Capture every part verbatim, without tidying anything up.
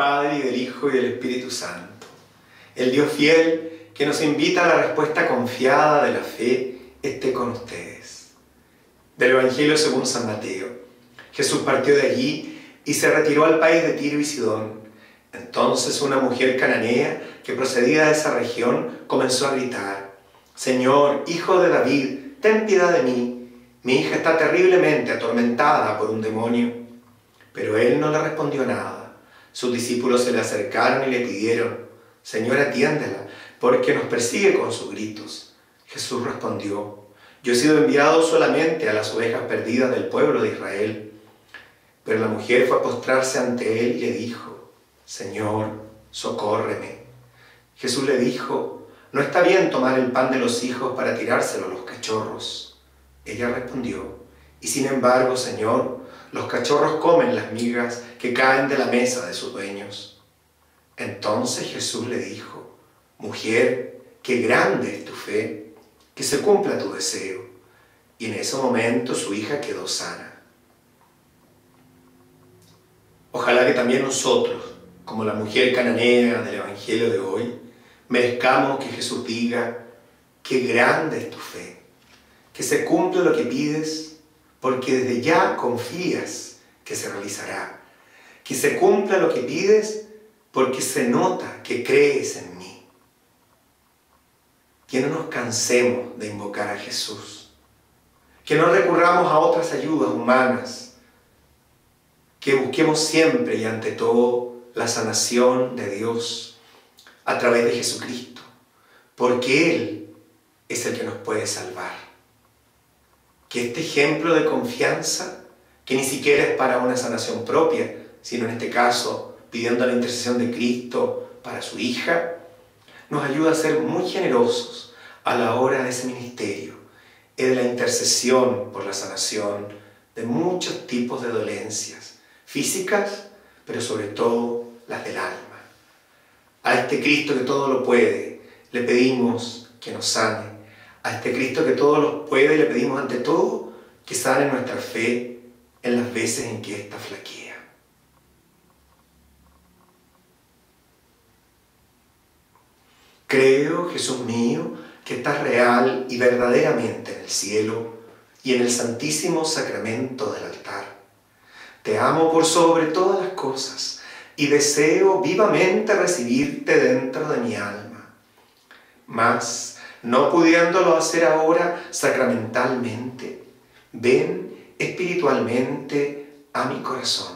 Padre, y del Hijo, y del Espíritu Santo. El Dios fiel, que nos invita a la respuesta confiada de la fe, esté con ustedes. Del Evangelio según San Mateo. Jesús partió de allí y se retiró al país de Tiro y Sidón. Entonces una mujer cananea que procedía de esa región comenzó a gritar: «Señor, Hijo de David, ten piedad de mí. Mi hija está terriblemente atormentada por un demonio». Pero él no le respondió nada. Sus discípulos se le acercaron y le pidieron: «Señor, atiéndela, porque nos persigue con sus gritos». Jesús respondió: «Yo he sido enviado solamente a las ovejas perdidas del pueblo de Israel». Pero la mujer fue a postrarse ante él y le dijo: «Señor, socórreme». Jesús le dijo: «No está bien tomar el pan de los hijos para tirárselo a los cachorros». Ella respondió: «Y sin embargo, Señor, los cachorros comen las migas que caen de la mesa de sus dueños». Entonces Jesús le dijo: «Mujer, qué grande es tu fe, que se cumpla tu deseo». Y en ese momento su hija quedó sana. Ojalá que también nosotros, como la mujer cananea del Evangelio de hoy, merezcamos que Jesús diga: «Qué grande es tu fe, que se cumpla lo que pides, porque desde ya confías que se realizará. Que se cumpla lo que pides, porque se nota que crees en mí». Que no nos cansemos de invocar a Jesús. Que no recurramos a otras ayudas humanas. Que busquemos siempre y ante todo la sanación de Dios a través de Jesucristo, porque Él es el que nos puede salvar. Que este ejemplo de confianza, que ni siquiera es para una sanación propia, sino en este caso pidiendo la intercesión de Cristo para su hija, nos ayuda a ser muy generosos a la hora de ese ministerio y de la intercesión por la sanación de muchos tipos de dolencias físicas, pero sobre todo las del alma. A este Cristo que todo lo puede, le pedimos que nos sane. A este Cristo que todo lo puede, le pedimos ante todo que sane nuestra fe en las veces en que ésta flaquea. Creo, Jesús mío, que estás real y verdaderamente en el cielo y en el santísimo sacramento del altar. Te amo por sobre todas las cosas y deseo vivamente recibirte dentro de mi alma. Mas, no pudiéndolo hacer ahora sacramentalmente, ven espiritualmente a mi corazón.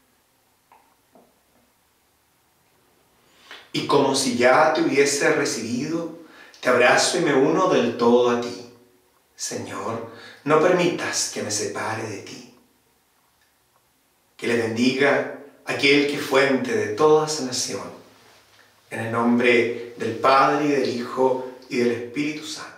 Y como si ya te hubiese recibido, te abrazo y me uno del todo a ti. Señor, no permitas que me separe de ti. Que le bendiga aquel que es fuente de toda sanación. En el nombre del Padre, y del Hijo, y del Espíritu Santo.